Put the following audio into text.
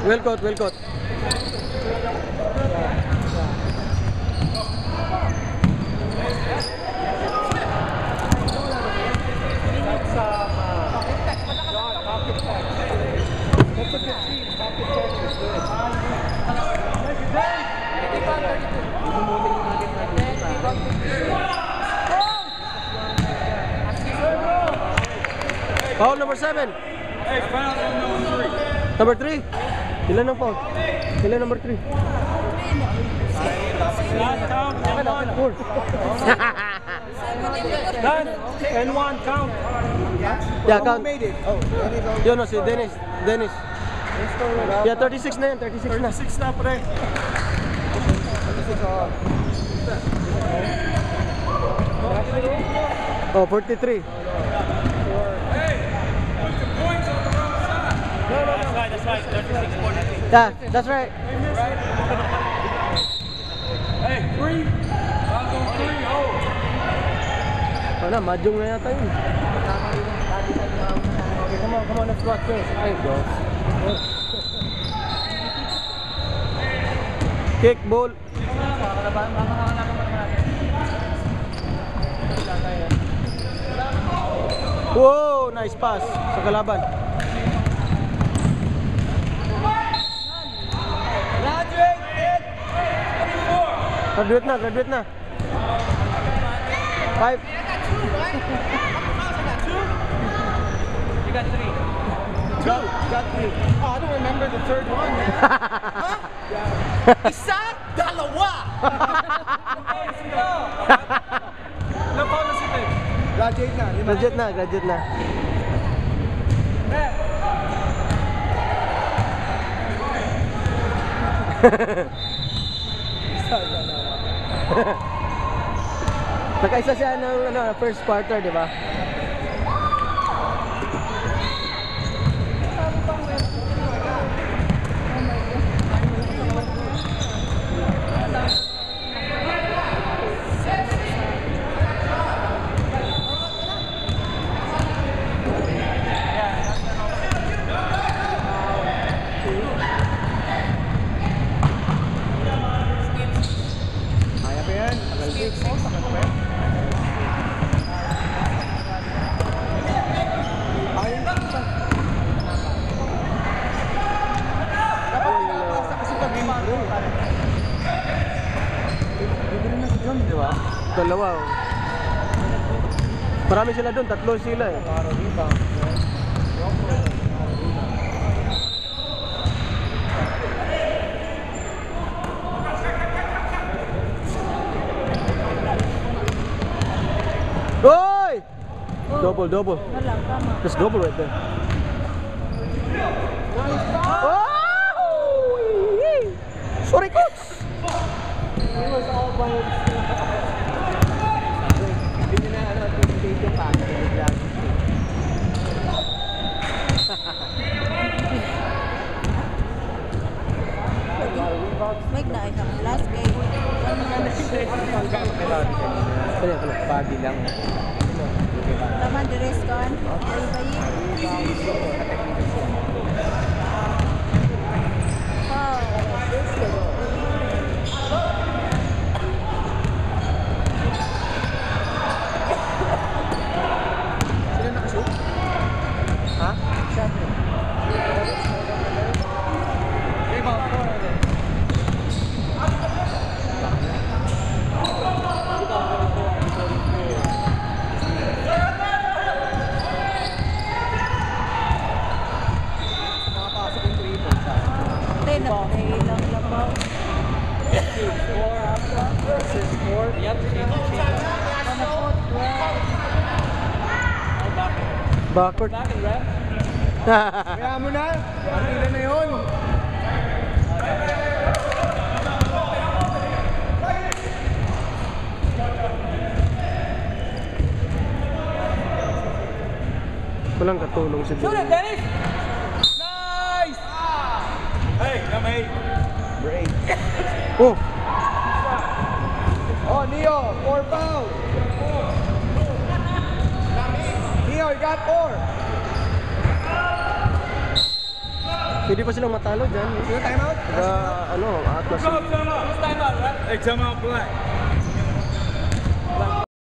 Welcome, welcome. Foul number 7. Hey, foul on number 3. Number 3. Ilan ang foul? Ilan number 3? Not count. And one. Done. And one count. Yeah, count. Who made it? Oh, Yun o, si Dennis. Dennis. Yeah, 36 na yan. 36 na. 36 na, pre. Oh, 43. That's right. 36, 42. Yeah, that's right. Hey, 3. Foul on 3. Hold. Ano, mahjong na yata yun. Okay, come on, let's watch this. There you go. Kick, ball. Wow, nice pass sa kalaban. Graduate na. 5. You got 3. got 3. Oh, I don't remember the third one, man. Huh? Isa, dalawa. Ilang foul na si Ted? Graduate na. Graduate na. Nakaisa siya ng first quarter, di ba? Dalawa. Oh. Marami sila doon, 3 sila eh. Hoy! Double. Just double right there. Oh! Sorry, coach. He was all by himself. Hindi na yung pass. Make na isang last game. Pagi lang. Taman the rest kan. Bayi-bayi. Sino nakashoot? Ha? Siyempre. Backward. Kaya mo na. Partida na yun. Walang katulong si Dennis. Dennis! Nice! Hey, come here. Break. Oh! Oh, Neo, 4 foul. Neo, you got 4. Pwede pa silang matalo dyan. Sino time out? Ano, Atlas. Time out, right? Hey, time out black.